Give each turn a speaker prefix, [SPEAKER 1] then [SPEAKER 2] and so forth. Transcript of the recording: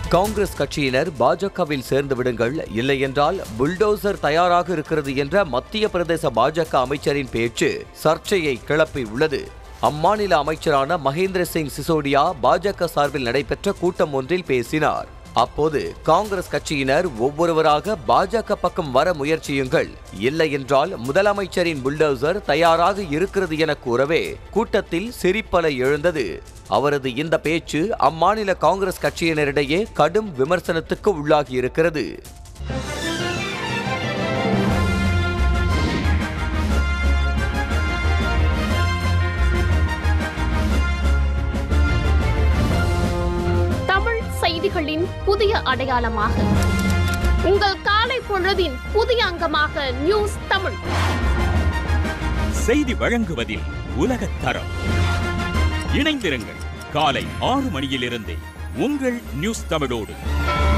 [SPEAKER 1] காங்கிரஸ் கட்சியினர் பாஜகவில் சேர்ந்து விடுங்கள், இல்லையென்றால் புல்டோசர் தயாராக இருக்கிறது என்ற மத்திய பிரதேச பாஜக அமைச்சரின் பேச்சு சர்ச்சையை கிளப்பியுள்ளது. அம்மாநில அமைச்சரான மகேந்திர சிங் சிசோடியா பாஜக சார்பில் நடைபெற்ற கூட்டம் ஒன்றில் பேசினார். அப்போது காங்கிரஸ் கட்சியினர் ஒவ்வொருவராக பாஜக பக்கம் வர முயற்சியுங்கள், இல்லையென்றால் முதலமைச்சரின் புல்டோசர் தயாராக இருக்கிறது என கூறவே கூட்டத்தில் சிரிப்பலை எழுந்தது. அவரது இந்த பேச்சு அம்மாநில காங்கிரஸ் கட்சியினரிடையே கடும் விமர்சனத்துக்கு உள்ளாகியிருக்கிறது.
[SPEAKER 2] செய்திகளின் புதிய அடையாளமாக உங்கள் காலை பொழுதின் புதிய அங்கமாக நியூஸ் தமிழ்
[SPEAKER 3] செய்தி வழங்குவதில் உலகத் தரம். இணைந்திருங்கள் காலை 6 மணியிலிருந்தே உங்கள் நியூஸ் தமிழோடு.